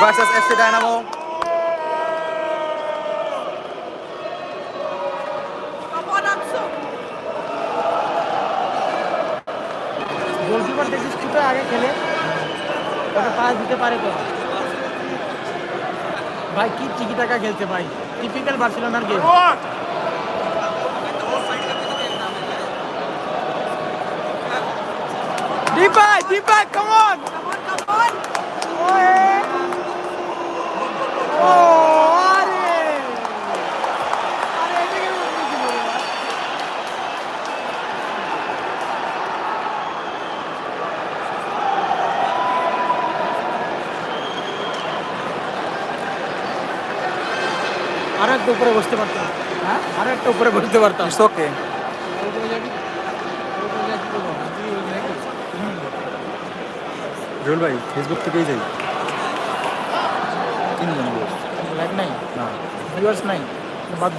Versus FC Dynamo. Goalkeeper দেখিস তুই তো আগে খেলে ওটা পাস দিতে পারে তো ভাই, কি চিকি টাকা খেলছে ভাই, টিপিক্যাল বার্সেলোনার গেম। Deepak, come on! আরো একটা উপরে বসতে পারতাম, হ্যাঁ আরো একটা উপরে বসতে পারতাম। It's okay. জুয়েল ভাই ফেসবুক থেকেই যাই। লাইভ নাই, ভিউয়ার্স নাই, বাদ